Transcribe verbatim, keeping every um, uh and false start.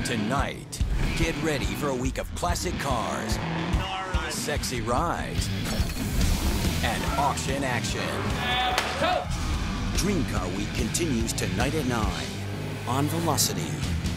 Tonight, get ready for a week of classic cars, sexy rides, and auction action. Dream Car Week continues tonight at nine on Velocity.